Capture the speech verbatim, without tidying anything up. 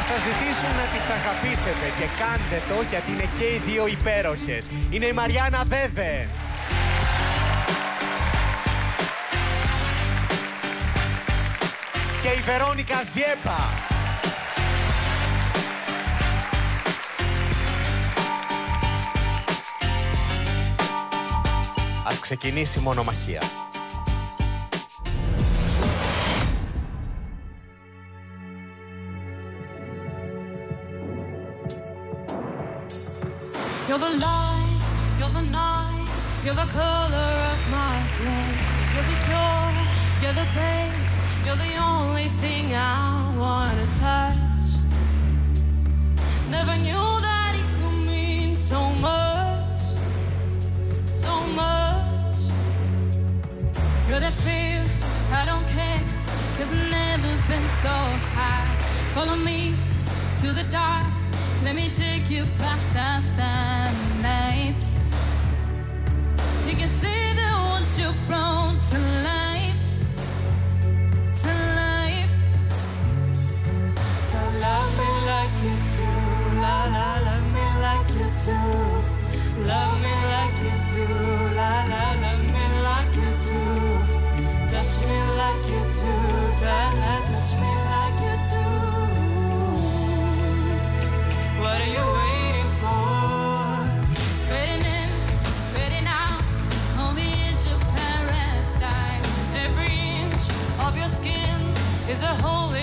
σας ζητήσουν να τις αγαπήσετε και κάντε το, γιατί είναι και οι δύο υπέροχες. Είναι η Μαριάννα Δέδε. Και η Βερόνικα Ζιέπα. Ας ξεκινήσει η μονομαχία. You're the light, you're the night, you're the color of my blood. You're the cure, you're the pain, you're the only thing I wanna touch. Never knew that it could mean so much, so much. You're the fear, I don't care, 'cause I've never been so high. Follow me to the dark, let me take you past our sun nights. You can see that what you brought to life, to life. So love me like you do, la la, love me like you do. Love me like you do, la la, love me like you do. Touch me like you do, da da, touch me like you do. What are you waiting for? Fading in, fading out, on the edge of paradise. Every inch of your skin is a hole